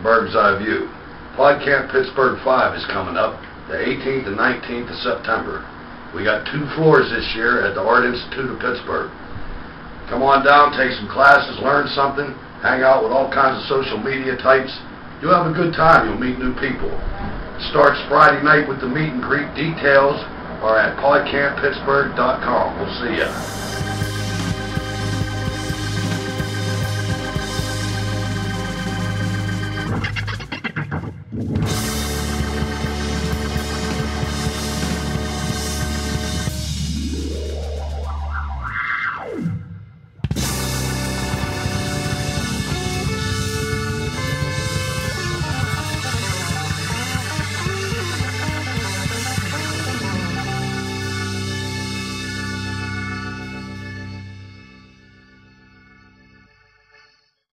BurghseyeView. Podcamp Pittsburgh 5 is coming up the 18th and 19th of September. We got 2 floors this year at the Art Institute of Pittsburgh. Come on down, take some classes, learn something, hang out with all kinds of social media types. You'll have a good time. You'll meet new people. It starts Friday night with the meet and greet. Details are at podcamppittsburgh.com. We'll see ya.